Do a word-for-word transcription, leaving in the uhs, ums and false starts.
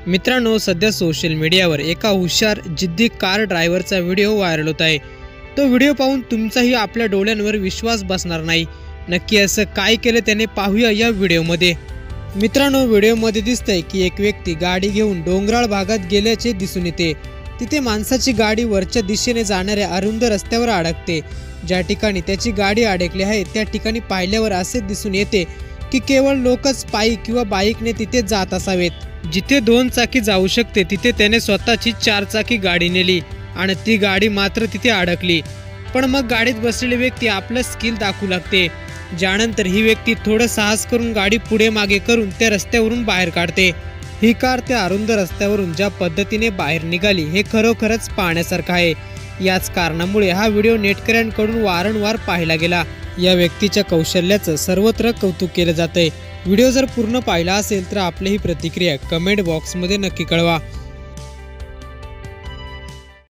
मित्रांनो, सध्या सोशल मीडियावर एका हुशार जिद्दी कार ड्रायव्हरचा व्हिडिओ व्हायरल होत आहे। तो व्हिडिओ पाहून तुमचाही आपल्या डोळ्यांवर विश्वास बसणार नाही। नक्की असं काय केलं त्याने पाहूया या व्हिडिओमध्ये। मित्रांनो, व्हिडिओमध्ये दिसतंय की एक व्यक्ती गाडी घेऊन डोंगराळ भागात गेल्याचे दिसून येते। तिथे माणसाची गाडी वरच्या दिशेने जाणाऱ्या अरुंद रस्त्यावर अडकते। ज्या ठिकाणी त्याची गाडी अडकली आहे त्या ठिकाणी पाहिल्यावर असे दिसून येते की केवळ लोकच पायी किंवा बाईकने तिथे जात असावेत। जिथे दोन चाकी जाऊ शकते तिथे त्याने स्वतःची चार चाकी गाडी नेली आणि ती गाडी मात्र तिथे अडकली। पण मग गाडीत बसलेली व्यक्ती आपलं स्किल दाखवू लागते, ज्यानंतर ही व्यक्ती थोडं साहस करून गाडी पुढे मागे करून त्या रस्त्यावरून बाहेर काढते। ही कार त्या अरुंद रस्त्यावरून ज्या पद्धतीने बाहेर निघाली हे खरोखरच पाहण्यासारखं आहे। याच कारणामुळे हा व्हिडिओ नेटकऱ्यांकडून वारंवार पाहिला गेला। या व्यक्तीच्या कौशल्याचं सर्वत्र कौतुक केलं जातंय। व्हिडिओ जर पूर्ण पाहिला असेल तर आपली ही प्रतिक्रिया कमेंट बॉक्समध्ये नक्की कळवा।